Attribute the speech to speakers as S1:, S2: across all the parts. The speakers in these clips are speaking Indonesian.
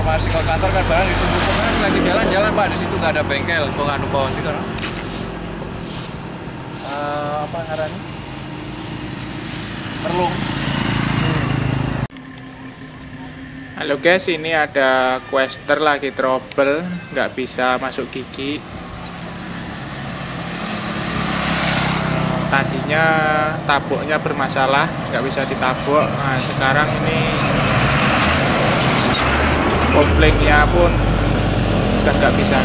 S1: masih ke kantor kan barang ditunggu kemana lagi jalan-jalan Pak, di situ nggak ada bengkel penganu pohon itu kan. Apa ngarannya? Perlung.
S2: Halo guys, ini ada Quester lagi trouble, nggak bisa masuk gigi. Tadinya tabuknya bermasalah, nggak bisa ditabuk. Nah sekarang ini koplingnya pun sudah nggak bisa.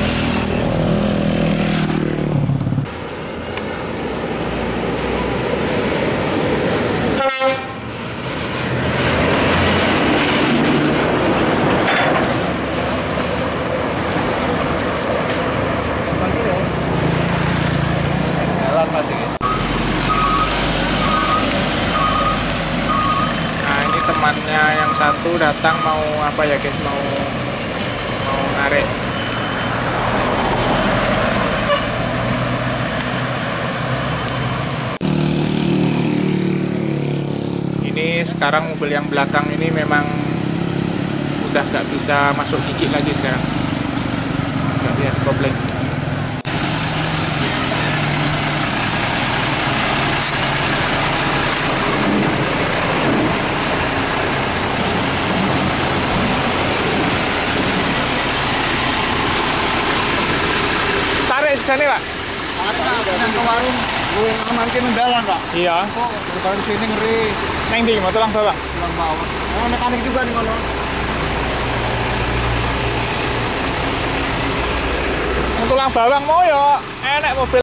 S1: Jalan masih ya.
S2: Nah ini temannya yang satu datang mau apa ya guys, mau narik. Ini sekarang mobil yang belakang ini memang udah nggak bisa masuk gigi lagi sekarang, nggak bisa kopling. Tarik sini Pak.
S3: Yang ke warung, gue ngamankin undalan Pak.
S2: Iya.
S3: Kok depan sini ngeri,
S2: Neng di mau tulang bawang.
S3: bilang bawah. Oh, mekanik juga nih kono.
S2: Yang tulang bawang mau yo, enek mobil.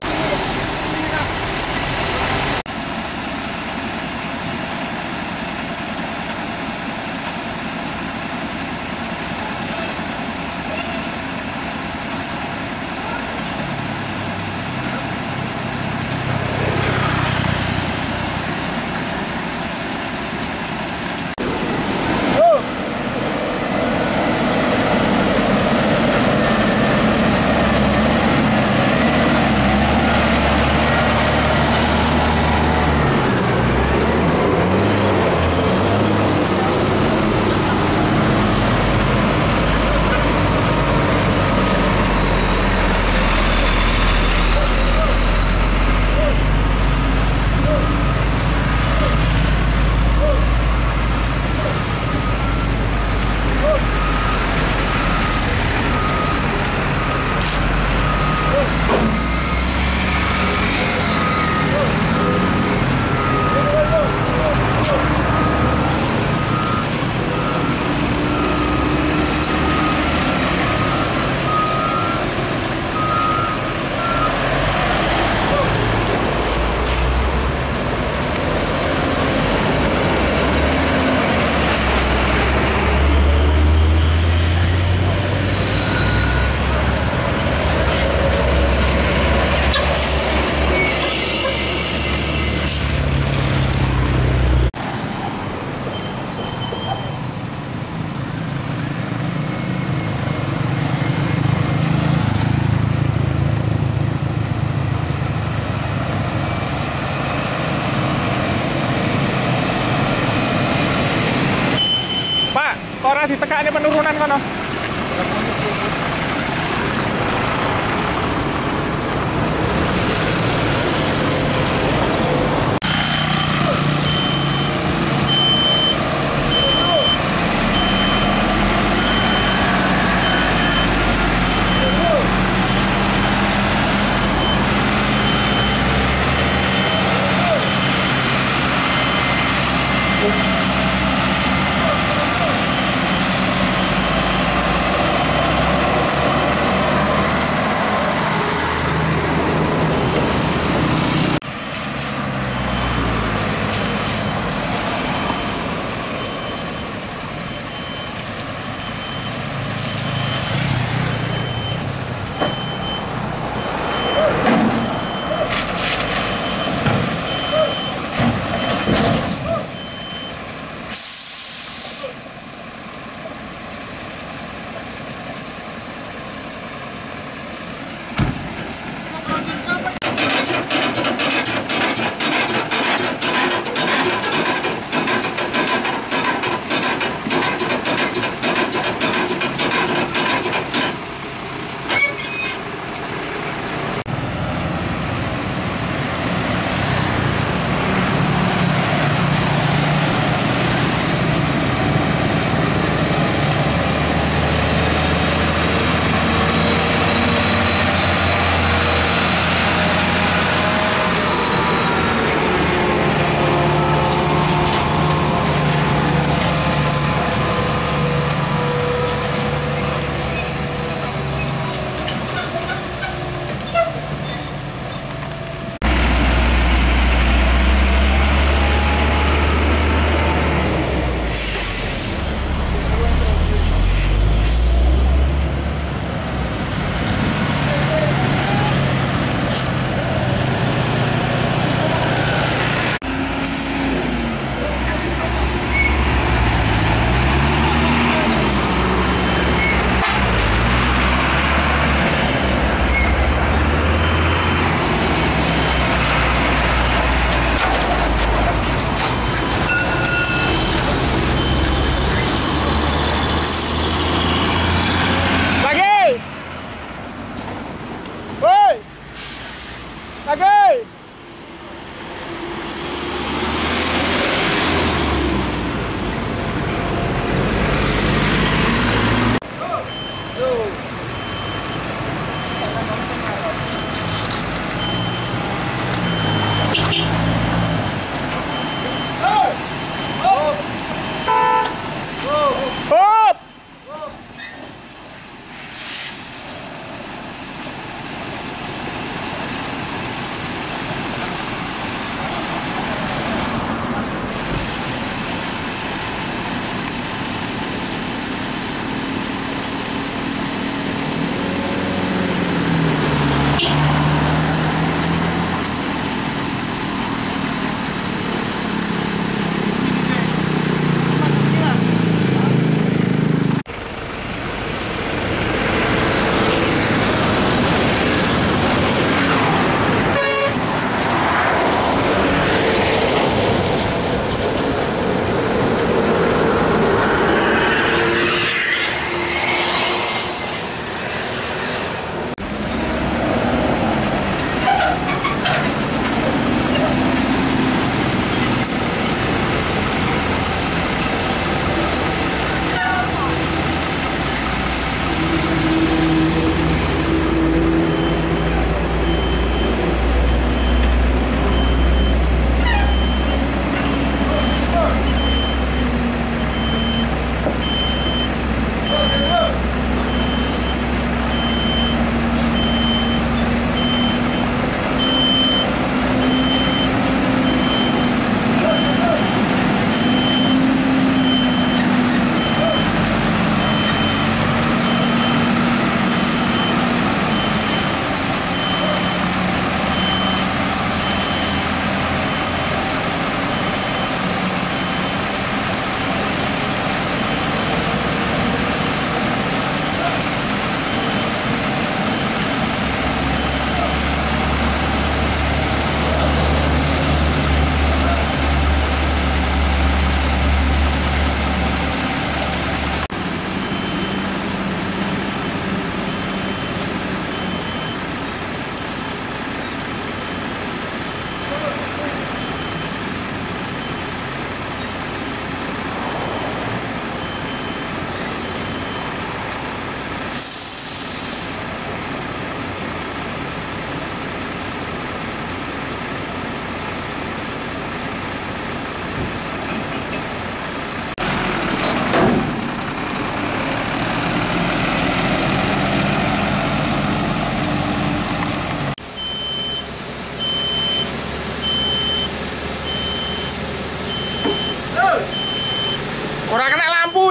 S2: Ora ditekakne penurunan kono.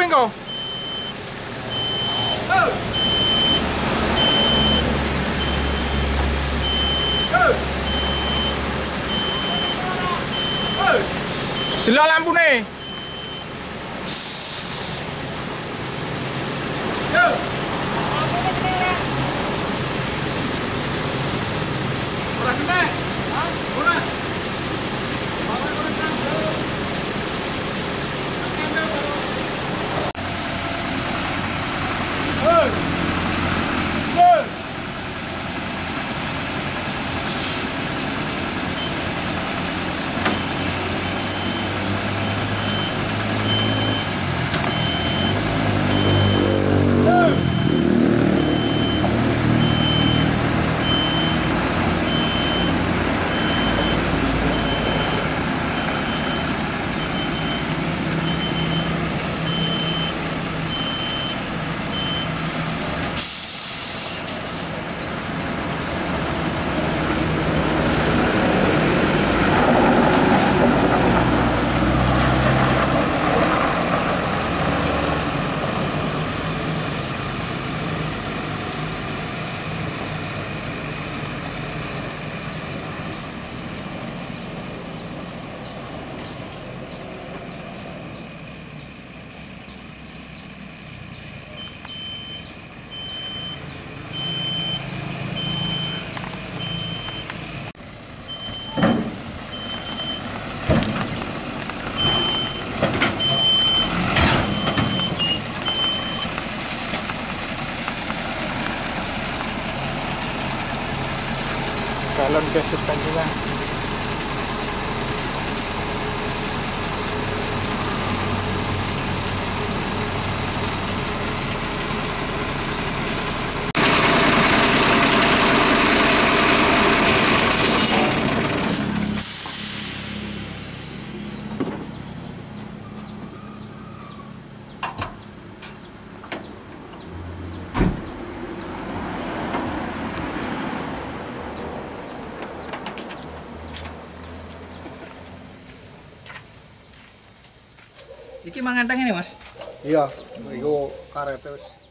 S2: kau? Delok lampu nih. Calon kesukaan juga.
S4: Iki mangantang ini, Mas.
S3: Iya, itu karet terus.